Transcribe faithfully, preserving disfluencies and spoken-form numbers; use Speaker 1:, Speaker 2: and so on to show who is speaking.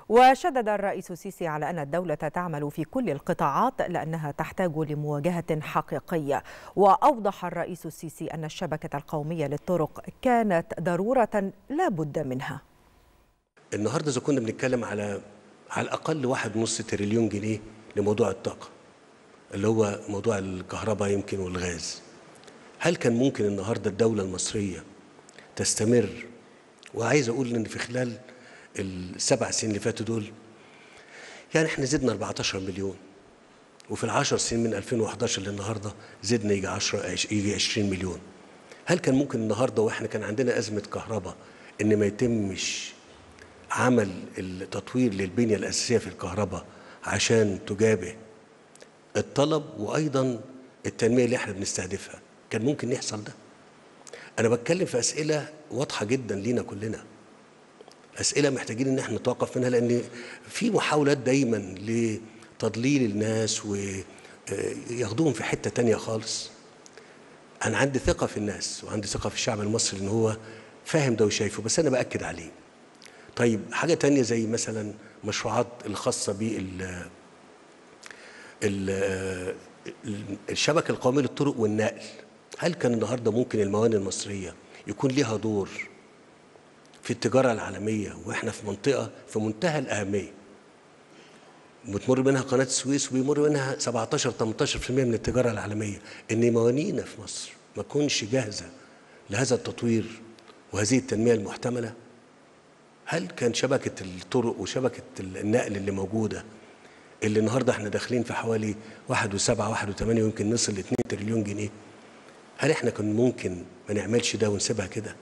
Speaker 1: وشدد الرئيس السيسي على أن الدولة تعمل في كل القطاعات لأنها تحتاج لمواجهة حقيقية. وأوضح الرئيس السيسي أن الشبكة القومية للطرق كانت ضرورة لا بد منها.
Speaker 2: النهارده إذا كنا بنتكلم على على الأقل واحد ونص تريليون جنيه لموضوع الطاقة اللي هو موضوع الكهرباء يمكن والغاز، هل كان ممكن النهارده الدولة المصرية تستمر؟ وعايز أقول إن في خلال السبع سنين اللي فاتوا دول يعني احنا زدنا أربعتاشر مليون، وفي العشر سنين من ألفين وحداشر للنهارده زدنا يجي عشرة يجي عشرين مليون. هل كان ممكن النهارده واحنا كان عندنا أزمة كهرباء إن ما يتمش عمل التطوير للبنية الأساسية في الكهرباء عشان تجابه الطلب وأيضا التنمية اللي احنا بنستهدفها؟ كان ممكن يحصل ده؟ أنا بتكلم في أسئلة واضحة جدا لينا كلنا، أسئلة محتاجين إن احنا نتوقف منها، لأن في محاولات دايما لتضليل الناس وياخدوهم في حتة تانية خالص. أنا عندي ثقة في الناس وعندي ثقة في الشعب المصري إن هو فاهم ده وشايفه، بس أنا بأكد عليه. طيب حاجة تانية زي مثلا مشروعات الخاصة بال الشبكة القومية للطرق والنقل، هل كان النهارده ممكن الموانئ المصرية يكون ليها دور في التجارة العالمية واحنا في منطقة في منتهى الأهمية بتمر منها قناة السويس وبيمر منها سبعتاشر تمنتاشر بالمئة من التجارة العالمية، إن موانئنا في مصر ما تكونش جاهزة لهذا التطوير وهذه التنمية المحتملة؟ هل كان شبكة الطرق وشبكة النقل اللي موجودة اللي النهارده احنا داخلين في حوالي واحد وسبعة واحد وثمانية ويمكن نصل لاتنين تريليون جنيه، هل احنا كان ممكن ما نعملش ده ونسيبها كده؟